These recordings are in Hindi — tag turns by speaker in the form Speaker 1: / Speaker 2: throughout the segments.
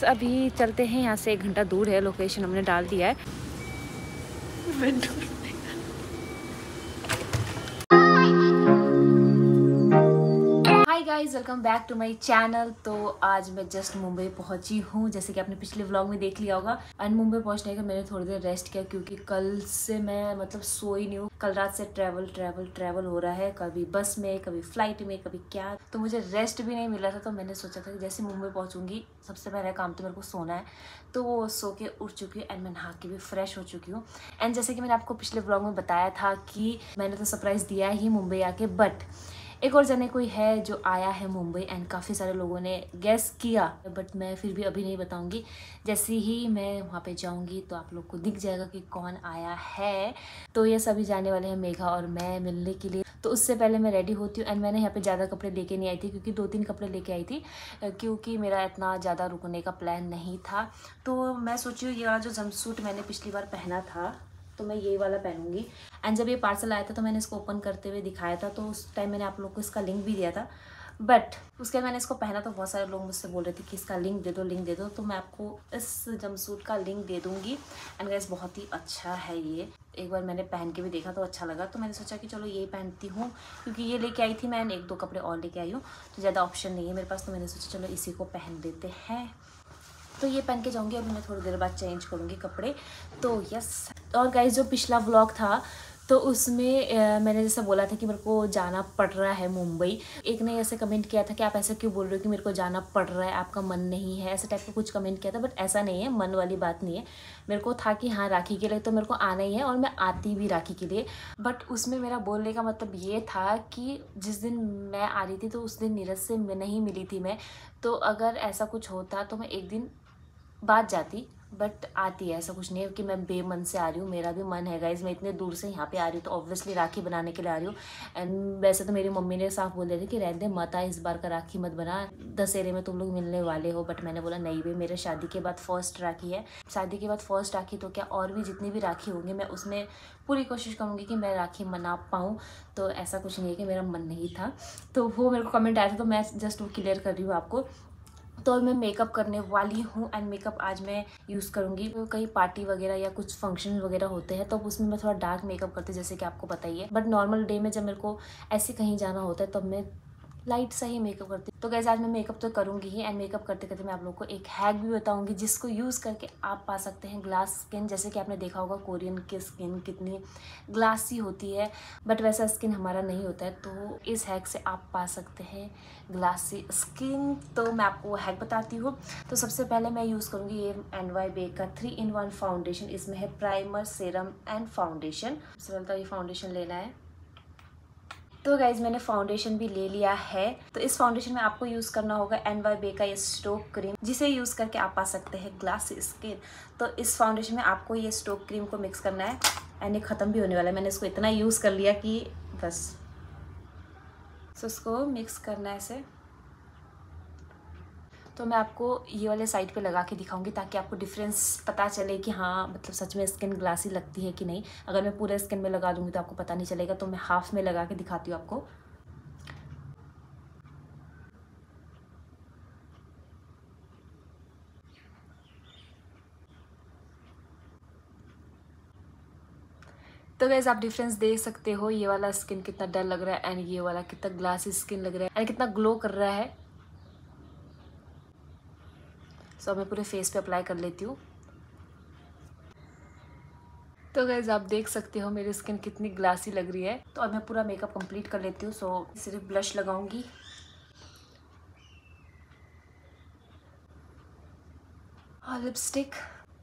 Speaker 1: अभी चलते हैं, यहाँ से 1 घंटा दूर है, लोकेशन हमने डाल दिया है। Hi guys, welcome back to my channel. तो आज मैं जस्ट मुंबई पहुंची हूँ, जैसे कि आपने पिछले व्लॉग में देख लिया होगा। एंड मुंबई पहुंचने का मैंने थोड़ी देर रेस्ट किया, क्योंकि कल से मैं मतलब सोई नहीं हूँ। कल रात से ट्रैवल हो रहा है, कभी बस में, कभी फ्लाइट में, कभी क्या, तो मुझे रेस्ट भी नहीं मिला था। तो मैंने सोचा था कि जैसे मुंबई पहुँचूंगी, सबसे पहला काम तो मेरे को सोना है। तो वो सो के उठ चुकी हूँ एंड मैं नहा के भी फ्रेश हो चुकी हूँ। एंड जैसे कि मैंने आपको पिछले व्लॉग में बताया था कि मैंने तो सरप्राइज़ दिया ही मुंबई आके, बट एक और जने कोई है जो आया है मुंबई एंड काफ़ी सारे लोगों ने गेस किया, बट मैं फिर भी अभी नहीं बताऊंगी। जैसे ही मैं वहाँ पे जाऊंगी तो आप लोग को दिख जाएगा कि कौन आया है। तो ये सभी जाने वाले हैं, मेघा और मैं, मिलने के लिए। तो उससे पहले मैं रेडी होती हूँ। एंड मैंने यहाँ पे ज़्यादा कपड़े लेके नहीं आई थी, क्योंकि 2-3 कपड़े लेके आई थी, क्योंकि मेरा इतना ज़्यादा रुकने का प्लान नहीं था। तो मैं सोची हूँ ये वाला जो जंपसूट मैंने पिछली बार पहना था, तो मैं ये वाला पहनूंगी। एंड जब ये पार्सल आया था तो मैंने इसको ओपन करते हुए दिखाया था, तो उस टाइम मैंने आप लोग को इसका लिंक भी दिया था। बट उसके बाद मैंने इसको पहना तो बहुत सारे लोग मुझसे बोल रहे थे कि इसका लिंक दे दो, तो मैं आपको इस जंपसूट का लिंक दे दूँगी। एंड गाइस, बहुत ही अच्छा है ये। एक बार मैंने पहन के भी देखा तो अच्छा लगा, तो मैंने सोचा कि चलो यही पहनती हूँ, क्योंकि ये लेके आई थी मैं, 1-2 कपड़े और लेके आई हूँ, तो ज़्यादा ऑप्शन नहीं है मेरे पास। तो मैंने सोचा चलो इसी को पहन देते हैं। तो ये पहन के जाऊँगी। अभी मैं थोड़ी देर बाद चेंज करूँगी कपड़े। तो यस। और गाइस, जो पिछला व्लॉग था तो उसमें मैंने जैसा बोला था कि मेरे को जाना पड़ रहा है मुंबई। एक ने ऐसे कमेंट किया था कि आप ऐसा क्यों बोल रहे हो कि मेरे को जाना पड़ रहा है, आपका मन नहीं है, ऐसे टाइप का कुछ कमेंट किया था। बट ऐसा नहीं है, मन वाली बात नहीं है। मेरे को था कि हाँ, राखी के लिए तो मेरे को आना ही है, और मैं आती भी राखी के लिए। बट उसमें मेरा बोलने का मतलब ये था कि जिस दिन मैं आ रही थी तो उस दिन नीरज से नहीं मिली थी मैं। तो अगर ऐसा कुछ होता तो मैं एक दिन बाद जाती, बट आती है। ऐसा कुछ नहीं है कि मैं बेमन से आ रही हूँ, मेरा भी मन है गाइज। मैं इतने दूर से यहाँ पे आ रही हूँ तो ऑब्वियसली राखी बनाने के लिए आ रही हूँ। एंड वैसे तो मेरी मम्मी ने साफ बोल दिया था कि रहने दे, मत आ, इस बार का राखी मत बना, दशहरे में तुम लोग मिलने वाले हो। बट मैंने बोला नहीं भाई, मेरे शादी के बाद फर्स्ट राखी है, शादी के बाद फर्स्ट राखी, तो क्या और भी जितनी भी राखी होंगी मैं उसमें पूरी कोशिश करूँगी कि मैं राखी मना पाऊँ। तो ऐसा कुछ नहीं है कि मेरा मन नहीं था। तो वो मेरे को कमेंट आया था, तो मैं जस्ट वो क्लियर कर रही हूँ आपको। तो मैं मेकअप करने वाली हूँ। एंड मेकअप आज मैं यूज़ करूँगी, तो कहीं पार्टी वगैरह या कुछ फंक्शन वगैरह होते हैं तो उसमें मैं थोड़ा डार्क मेकअप करती हूँ, जैसे कि आपको पता ही है। बट नॉर्मल डे में जब मेरे को ऐसे कहीं जाना होता है तब मैं लाइट सा ही मेकअप करती हूँ। तो गाइस, आज मैं मेकअप तो करूँगी ही। एंड मेकअप करते करते मैं आप लोगों को एक हैक भी बताऊँगी, जिसको यूज़ करके आप पा सकते हैं ग्लास स्किन। जैसे कि आपने देखा होगा कोरियन की स्किन कितनी ग्लासी होती है, बट वैसा स्किन हमारा नहीं होता है। तो इस हैक से आप पा सकते हैं ग्लासी स्किन। तो मैं आपको हैक बताती हूँ। तो सबसे पहले मैं यूज़ करूँगी ये NYBE का 3-in-1 फाउंडेशन। इसमें है प्राइमर, सेरम एंड फाउंडेशन। सबसे पहले तो ये फाउंडेशन लेना है। तो गाइज, मैंने फाउंडेशन भी ले लिया है। तो इस फाउंडेशन में आपको यूज़ करना होगा NYBE का ये स्टोक क्रीम, जिसे यूज़ करके आप पा सकते हैं ग्लासी स्किन। तो इस फाउंडेशन में आपको ये स्टोक क्रीम को मिक्स करना है। एंड ये ख़त्म भी होने वाला है, मैंने इसको इतना यूज़ कर लिया कि बस। तो इसको मिक्स करना है ऐसे। तो मैं आपको ये वाले साइड पे लगा के दिखाऊंगी, ताकि आपको डिफरेंस पता चले कि हाँ, मतलब सच में स्किन ग्लासी लगती है कि नहीं। अगर मैं पूरे स्किन में लगा दूंगी तो आपको पता नहीं चलेगा, तो मैं हाफ में लगा के दिखाती हूँ आपको। तो गाइस, आप डिफरेंस देख सकते हो, ये वाला स्किन कितना डल लग रहा है एंड ये वाला कितना ग्लासी स्किन लग रहा है एंड कितना ग्लो कर रहा है। सो मैं पूरे फेस पे अप्लाई कर लेती हूँ। तो गाइस, आप देख सकते हो मेरी स्किन कितनी ग्लासी लग रही है। तो अब मैं पूरा मेकअप कंप्लीट कर लेती हूँ। सो सिर्फ ब्लश लगाऊंगी और लिपस्टिक।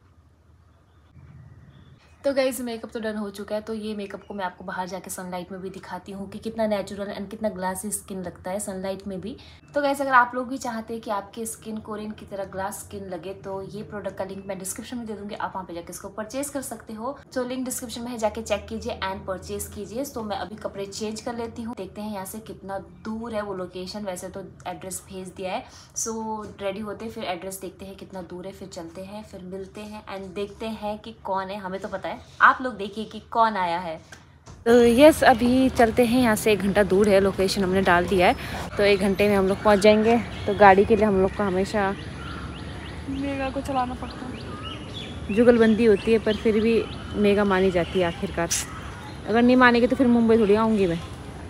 Speaker 1: तो गाइस, मेकअप तो डन हो चुका है। तो ये मेकअप को मैं आपको बाहर जाके सनलाइट में भी दिखाती हूँ कि कितना नेचुरल एंड कितना ग्लासी स्किन लगता है सनलाइट में भी। तो गाइस, अगर आप लोग भी चाहते हैं कि आपकी स्किन कोरियन की तरह ग्लास स्किन लगे, तो ये प्रोडक्ट का लिंक मैं डिस्क्रिप्शन में दे दूँगी, आप वहाँ पे जाके इसको परचेज कर सकते हो। तो लिंक डिस्क्रिप्शन में है, जाके चेक कीजिए एंड परचेज कीजिए। तो मैं अभी कपड़े चेंज कर लेती हूँ। देखते हैं यहाँ से कितना दूर है वो लोकेशन। वैसे तो एड्रेस भेज दिया है। सो रेडी होते फिर एड्रेस देखते हैं कितना दूर है, फिर चलते हैं, फिर मिलते हैं एंड देखते हैं कि कौन है। हमें तो पता है, आप लोग देखिए कि कौन आया है। तो यस, अभी चलते हैं, यहाँ से 1 घंटा दूर है, लोकेशन हमने डाल दिया है। तो 1 घंटे में हम लोग पहुँच जाएंगे। तो गाड़ी के लिए हम लोग को हमेशा
Speaker 2: मेगा को चलाना पड़ता है।
Speaker 1: जुगलबंदी होती है पर फिर भी मेगा मानी जाती है आखिरकार। अगर नहीं मानेगी तो फिर मुंबई थोड़ी आऊँगी मैं।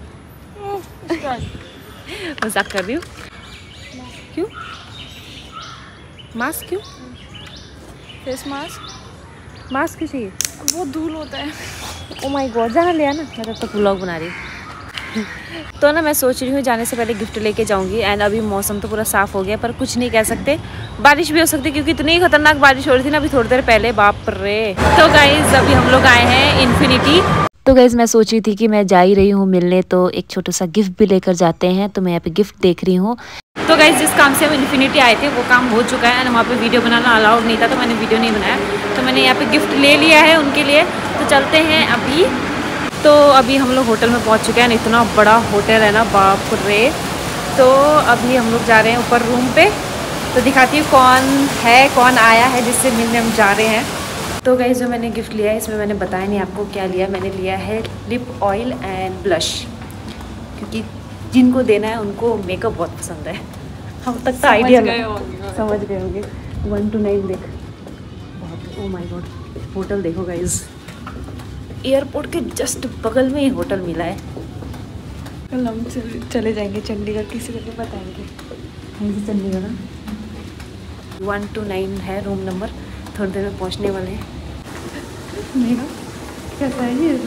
Speaker 1: मजाक कर रही हूँ। क्यों मास्क क्यों?
Speaker 2: Face mask.
Speaker 1: मास्क क्यों चाहिए?
Speaker 2: बहुत धूल होता है।
Speaker 1: ओ माय गॉड, जहाँ लिया ना, मैं तब तक व्लॉग बना रही हूँ। तो ना मैं सोच रही हूँ जाने से पहले गिफ्ट लेके जाऊँगी। एंड अभी मौसम तो पूरा साफ़ हो गया पर कुछ नहीं कह सकते, बारिश भी हो सकती है क्योंकि इतनी खतरनाक बारिश हो रही थी ना अभी थोड़ी देर पहले, बाप रे। तो गाइज अभी हम लोग आए हैं इन्फिनिटी। तो गाइज मैं सोच रही थी कि मैं जा ही रही हूँ मिलने तो एक छोटा सा गिफ्ट भी लेकर जाते हैं। तो मैं यहाँ पे गिफ्ट देख रही हूँ। तो गाइज जिस काम से हम इन्फिनिटी आए थे वो काम हो चुका है। वहाँ पे वीडियो बनाना अलाउड नहीं था तो मैंने वीडियो नहीं बनाया। तो मैंने यहाँ पे गिफ्ट ले लिया है उनके लिए। तो चलते हैं अभी। तो अभी हम लोग होटल में पहुँच चुके हैं। इतना बड़ा होटल है ना, बाप रे। तो अभी हम लोग जा रहे हैं ऊपर रूम पे। तो दिखाती हूँ कौन है, कौन आया है जिससे मिलने हम जा रहे हैं। तो गाइस जो मैंने गिफ्ट लिया है इसमें मैंने बताया नहीं आपको क्या लिया। मैंने लिया है लिप ऑयल एंड ब्लश, क्योंकि जिनको देना है उनको मेकअप बहुत पसंद है। हम तक तो आइडिया समझ गए होंगे। 1 to 9 देख, बहुत। ओ माय गॉड, होटल देखो गाइस, एयरपोर्ट के जस्ट बगल में ही होटल मिला है।
Speaker 2: कल हम चले जाएंगे चंडीगढ़, किसी को भी बताएंगे।
Speaker 1: कहीं से चंडीगढ़ 1 to 9 है रूम नंबर। थोड़ी देर में पहुंचने वाले हैं।
Speaker 2: मेरा कैसा है ये?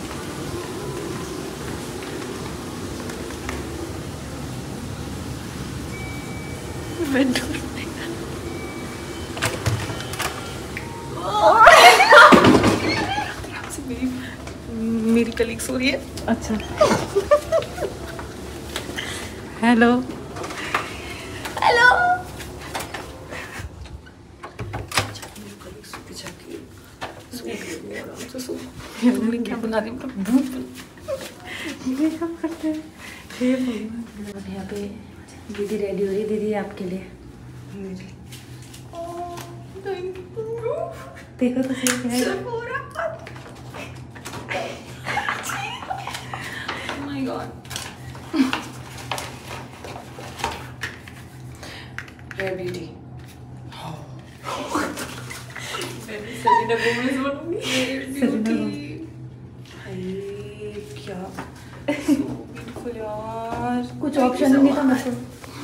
Speaker 2: मेरी कलीग सो रही है।
Speaker 1: अच्छा। Hello
Speaker 2: hello. क्या बना रही
Speaker 1: करते हैं। यहाँ पे दीदी रेडी हो रही है। दीदी आपके लिए देखो तो सही क्या है।
Speaker 2: My god, rare beauty. Selena Gomez बनूंगी। क्या ब्यूटीफुल यार,
Speaker 1: कुछ ऑप्शन नहीं था मतलब।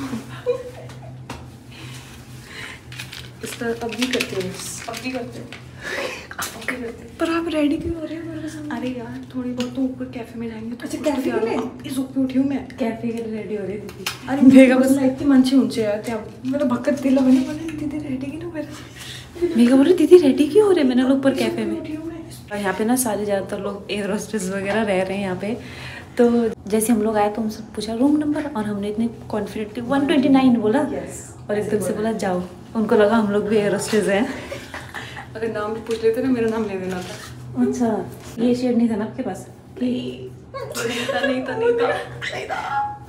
Speaker 2: इस तरह अब भी करते हैं, अब भी करते हैं। पर आप रेडी क्यों हो रहे हो मेरे साथ? अरे यार थोड़ी बहुत तो ऊपर कैफे में जाएंगे। तो अच्छा कैफे के लिए इस ऊपर उठी हूँ मैं।
Speaker 1: कैफे के लिए रेडी हो रही थी।
Speaker 2: अरे मेगा बस इतनी मंचे ऊंचे आते हैं। मेरा भक्कत दिल बनी बनी दीदी रेडी की ना मेरे।
Speaker 1: मेगा बोल रही दीदी रेडी क्यों हो रहे? मैंने लोग ऊपर कैफे में। और यहाँ पे ना सारे ज़्यादातर लोग एयर होस्टेस वगैरह रह रहे हैं यहाँ पे। तो जैसे हम लोग आए तो हमसे पूछा रूम नंबर और हमने इतने कॉन्फिडेंटली 129 बोला। और एकदम से बोला जाओ। उनको लगा हम लोग भी एयर होस्टेस हैं।
Speaker 2: अगर नाम भी पूछ लेते ना मेरा नाम ले देना था।
Speaker 1: अच्छा, ये शेड नहीं था ना आपके पास?
Speaker 2: नहीं था।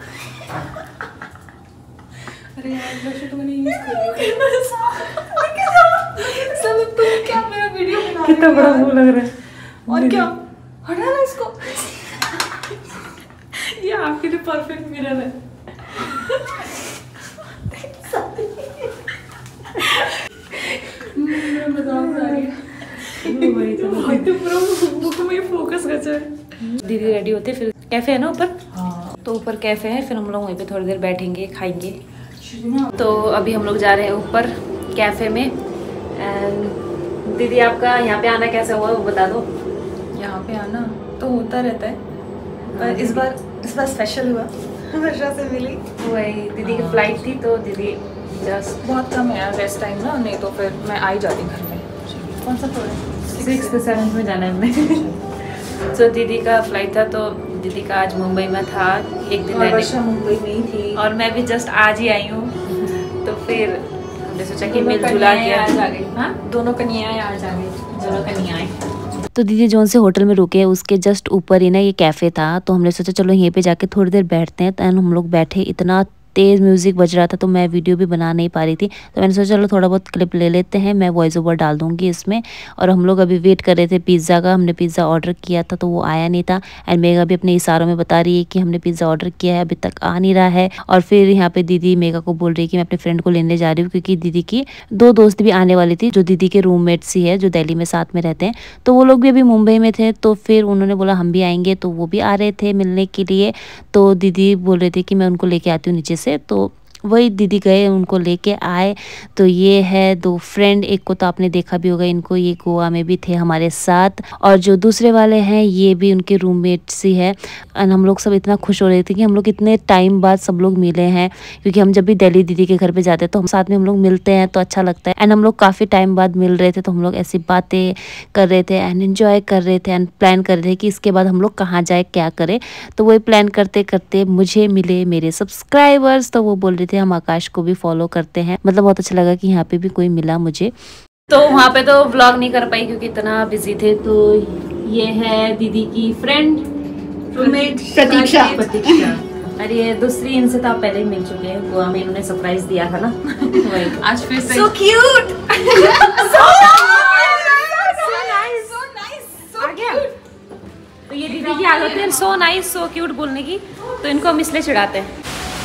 Speaker 2: अरे यार ब्लश तो मैंने यूज कर लिया। सब तुम क्या मेरा वीडियो बना रहे हो?
Speaker 1: कितना बड़ा मुंह लग रहा है।
Speaker 2: और क्या, हटा ना इसको। ये आपके लिए परफेक्ट मिरर है। मैं मजाक कर रही हूँ। फोकस कर जाए।
Speaker 1: दीदी रेडी होते फिर कैफे है ना ऊपर। हाँ। तो ऊपर कैफे है, फिर हम लोग वहीं पे थोड़ी देर बैठेंगे, खाएंगे। तो अभी हम लोग जा रहे हैं ऊपर कैफे में। एंड दीदी आपका यहाँ पे आना कैसा हुआ वो बता दो।
Speaker 2: यहाँ पे आना तो होता रहता है पर इस बार स्पेशल हुआ। वर्षा से मिली।
Speaker 1: वही दीदी की फ्लाइट थी तो दीदी जस्ट
Speaker 2: बहुत कम है रेस्ट टाइम ना, नहीं तो फिर मैं आ ही जाती घर में।
Speaker 1: कौन सा फ्लोर है? 6th 7th में जाना है हमें। तो दीदी का फ्लाइट था तो दीदी का आज मुंबई में था एक दिन रहने।
Speaker 2: वर्षा मुंबई में ही थी
Speaker 1: और मैं भी जस्ट आज ही आई हूँ। तो फिर हमने सोचा कि मिलजुला के
Speaker 2: आज आ गई। हाँ दोनों कन्याएं आज आ गई।
Speaker 1: दोनों कन्याएं। तो दीदी जोन से होटल में रुके उसके जस्ट ऊपर ही ना ये कैफ़े था। तो हमने सोचा चलो यहीं पे जाके थोड़ी देर बैठते हैं। तो हम लोग बैठे, इतना तेज़ म्यूज़िक बज रहा था तो मैं वीडियो भी बना नहीं पा रही थी। तो मैंने सोचा चलो थोड़ा बहुत क्लिप ले लेते हैं, मैं वॉइस ओवर डाल दूँगी इसमें। और हम लोग अभी वेट कर रहे थे पिज़्ज़ा का, हमने पिज़्ज़ा ऑर्डर किया था तो वो आया नहीं था। एंड मेगा भी अपने इशारों में बता रही है कि हमने पिज़्ज़ा ऑर्डर किया है, अभी तक आ नहीं रहा है। और फिर यहाँ पे दीदी मेगा को बोल रही है कि मैं अपने फ्रेंड को लेने जा रही हूँ, क्योंकि दीदी की 2 दोस्त भी आने वाली थी जो दीदी के रूममेट्स ही है, जो दिल्ली में साथ में रहते हैं। तो वो लोग भी अभी मुंबई में थे, तो फिर उन्होंने बोला हम भी आएंगे, तो वो भी आ रहे थे मिलने के लिए। तो दीदी बोल रही थी कि मैं उनको लेके आती हूँ नीचे से, तो वही दीदी गए, उनको लेके आए। तो ये है 2 फ्रेंड, एक को तो आपने देखा भी होगा इनको, ये गोवा में भी थे हमारे साथ। और जो दूसरे वाले हैं ये भी उनके रूममेट्स ही है। एंड हम लोग सब इतना खुश हो रहे थे कि हम लोग इतने टाइम बाद सब लोग मिले हैं, क्योंकि हम जब भी दिल्ली दीदी के घर पे जाते हैं तो हम साथ में हम लोग मिलते हैं तो अच्छा लगता है। एंड हम लोग काफ़ी टाइम बाद मिल रहे थे, तो हम लोग ऐसी बातें कर रहे थे एंड एंजॉय कर रहे थे एंड प्लान कर रहे थे कि इसके बाद हम लोग कहाँ जाए, क्या करें। तो वही प्लान करते करते मुझे मिले मेरे सब्सक्राइबर्स, तो वो बोल रहे थे हम आकाश को भी फॉलो करते हैं। मतलब बहुत अच्छा लगा कि यहाँ पे भी कोई मिला मुझे। तो वहाँ पे तो व्लॉग नहीं कर पाई क्योंकि इतना बिजी थे। तो ये है दीदी की फ्रेंड प्रतीक्षा। अरे ये दूसरी, इनसे तो आप पहले ही मिल चुके हैं, गोवा में इन्होंने सरप्राइज दिया था ना। वही आज फिर से so cute तो ये दीदी की आदत है सो नाइस सो क्यूट बोलने की, तो इनको हम इसलिए चिढ़ाते हैं।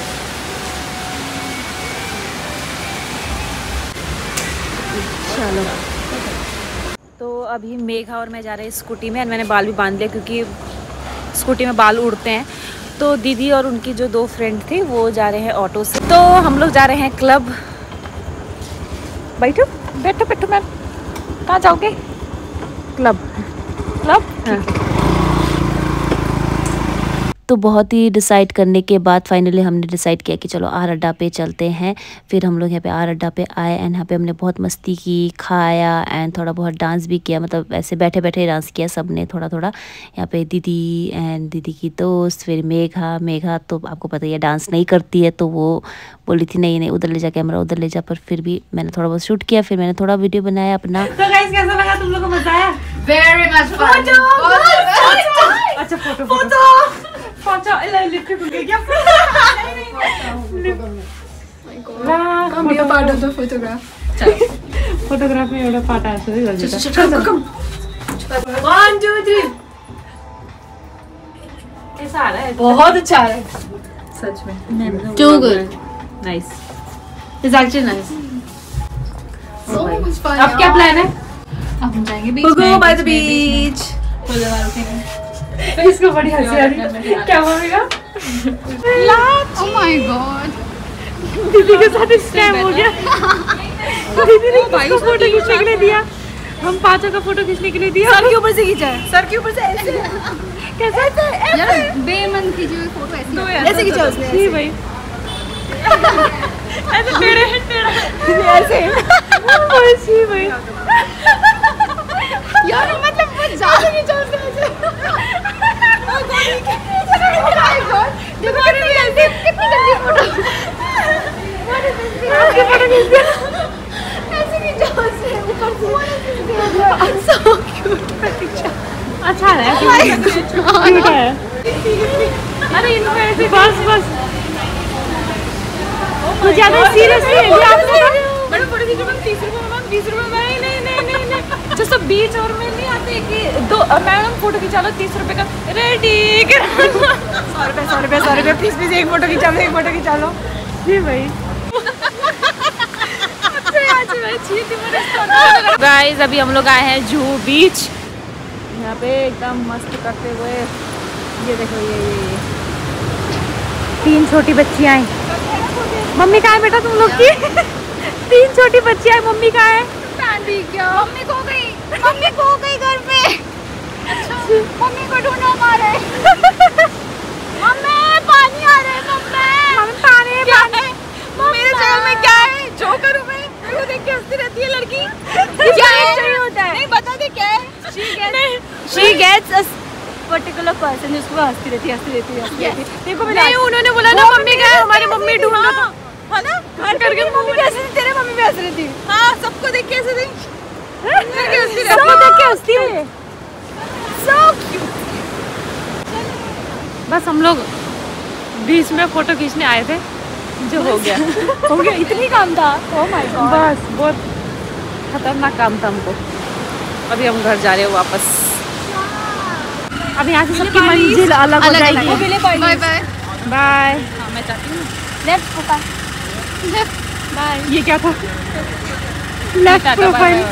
Speaker 1: चलो तो अभी मेघा और मैं जा रहे हैं स्कूटी में, मैंने बाल भी बांध लिया क्योंकि स्कूटी में बाल उड़ते हैं। तो दीदी और उनकी जो 2 फ्रेंड थे वो जा रहे हैं ऑटो से, तो हम लोग जा रहे हैं क्लब। बैठो बैठो बैठो मैम, कहाँ जाओगे? क्लब क्लब हाँ। तो बहुत ही डिसाइड करने के बाद फाइनली हमने डिसाइड किया कि चलो आर अड्डा पे चलते हैं। फिर हम लोग यहाँ पे आर अड्डा पे आए एंड यहाँ पे हमने बहुत मस्ती की, खाया एंड थोड़ा बहुत डांस भी किया। मतलब ऐसे बैठे बैठे डांस किया सबने थोड़ा थोड़ा। यहाँ पे दीदी एंड दीदी की दोस्त, फिर मेघा तो आपको पता ही है डांस नहीं करती है, तो वो बोली थी नहीं उधर ले जा कैमरा, उधर ले जा। पर फिर भी मैंने थोड़ा बहुत शूट किया, फिर मैंने थोड़ा वीडियो बनाया अपना।
Speaker 2: तो गाइस कैसा लगा तुम लोगों को? मजा आया?
Speaker 3: Very much fun.
Speaker 2: अच्छा फोटो लिपस्टिक भूल गई क्या?
Speaker 3: Come be a part of the photograph.
Speaker 2: Photograph में एवढा पार्ट आहे.
Speaker 3: 1 2 3.
Speaker 2: कैसा आ रहा है?
Speaker 3: बहुत अच्छा है सच में. Too good.
Speaker 2: Nice.
Speaker 3: It's actually nice. So much fun.
Speaker 2: अब क्या प्लान है?
Speaker 3: अब हम जाएंगे बीच
Speaker 2: We'll
Speaker 3: में.
Speaker 2: go by the beach. तो इसको बड़ी हंसी आ रही है. क्या बोलेगा?
Speaker 3: Oh my god.
Speaker 2: दीदी के साथ स्कैम हो गया. दीदी ने इसको फोटो खींचने के लिए दिया, हम 5 का फोटो खींचने के लिए दिया.
Speaker 3: सर के ऊपर से खींचा है.
Speaker 2: सर के ऊपर से ऐसे. कैसे
Speaker 3: यार बेमन खींची हुई फोटो ऐसे खींचा उसने.
Speaker 2: जी भाई. ऐसे टेढ़े ऐसे. जी भाई.
Speaker 3: यार मतलब वो ज्यादा नहीं चल रहा है. देखो कितनी गंदी फोटो. ऐसे नहीं चल से ऊपर से. So cute.
Speaker 2: अच्छा है. क्यूट है. अरे इनको ऐसे बस कुछ ज्यादा सीरियसली है आप लोग. बड़े फोटो खींचो. 30 रुपए में 20 रुपए में. नहीं जैसे बीच और में नहीं आते कि 2 मैडम फोटो खिंचा लो 30 रुपए का. रेडी 100 रुपए प्लीज एक फोटो खिंचा लो. जी भाई. गाइस अभी हम लोग आए हैं जुहू बीच. यहाँ पे एकदम मस्त करते हुए ये देखो ये 3 छोटी बच्चियाँ आई. मम्मी कहाँ है बेटा तुम लोग की? 3 छोटी बच्चियाँ आई. मम्मी कहाँ है?
Speaker 3: क्या? मम्मी खो गई घर पे. अच्छा मम्मी को ढूंढो हमारे. मम्मी पानी आ रहा है. मम्मी पानी मेरे जगह में क्या है? जोकर हूँ मैं. मेरे देख के हंसती रहती है लड़की. क्या चाहिए होता है? नहीं बता दे क्या है.
Speaker 2: She gets a particular person जिसको हंसती रहती है. देखो नहीं उन्होंने बोला ना मम्मी का है, हमारी मम्मी ढूंढ लो है ना. घर करके मम्मी कैसे थी? तेरे मम्मी भी हंस रही थी. हाँ सबको देख के ऐसे थी. सबको देख के हंसती है. So cute. बस हम लोग बीच में फोटो खींचने आए थे.
Speaker 3: जो हो गया
Speaker 2: हो गया, इतनी काम था। ओह माय गॉड,
Speaker 3: बस बहुत खतरनाक काम था हमको। अभी हम घर जा रहे हो वापस। अब यहाँ से सबकी मंजिल अलग हो जाएगी।
Speaker 2: Bye bye
Speaker 3: bye. मैं चाहती हूँ
Speaker 2: लेफ्ट होगा,
Speaker 3: बाय। ये क्या था? Left profile.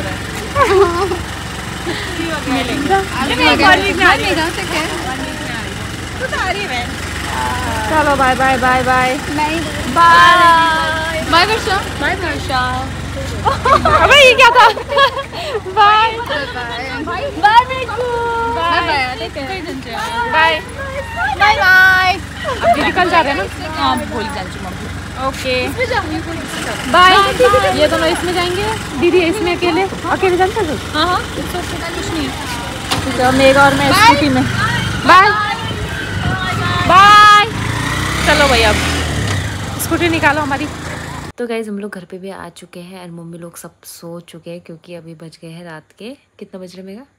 Speaker 3: चलो बाय बाय बाय बाय
Speaker 2: नहीं
Speaker 3: bye
Speaker 2: bye Varsha, bye Varsha.
Speaker 3: अबे ये क्या था? बाय
Speaker 2: बाय बाय बिल्कु, bye bye
Speaker 3: bye
Speaker 2: bye bye.
Speaker 3: अब दीदी कल जा रहे हैं ना? हाँ भूल जाऊँ मम्मी। Okay bye. ये दोनों इसमें जाएंगे, दीदी इसमें अकेले अकेले जानते हो?
Speaker 2: हाँ हाँ कुछ नहीं है।
Speaker 3: तो मेगा और मैं स्कूटी में। Bye bye. चलो भैया अब स्कूटी निकालो हमारी।
Speaker 1: तो गाइज हम लोग घर पे भी आ चुके हैं और मम्मी लोग सब सो चुके हैं क्योंकि अभी बज गए हैं रात के, कितना बज रहे मेगा?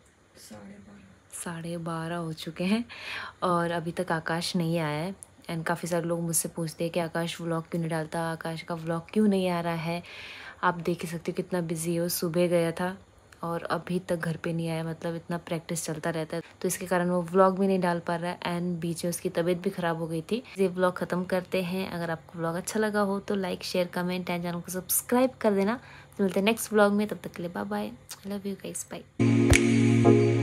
Speaker 1: 12:30 हो चुके हैं और अभी तक आकाश नहीं आया है। एंड काफ़ी सारे लोग मुझसे पूछते हैं कि आकाश व्लॉग क्यों नहीं डालता, आकाश का व्लॉग क्यों नहीं आ रहा है। आप देख ही सकते हो कितना बिजी हो, सुबह गया था और अभी तक घर पे नहीं आया, मतलब इतना प्रैक्टिस चलता रहता है तो इसके कारण वो व्लॉग भी नहीं डाल पा रहा है। एंड बीच में उसकी तबीयत भी ख़राब हो गई थी। ये व्लॉग ख़त्म करते हैं। अगर आपको व्लॉग अच्छा लगा हो तो like share comment and channel को सब्सक्राइब कर देना। तो मिलते हैं नेक्स्ट व्लॉग में, तब तक के लिए bye bye. I love you guys, bye.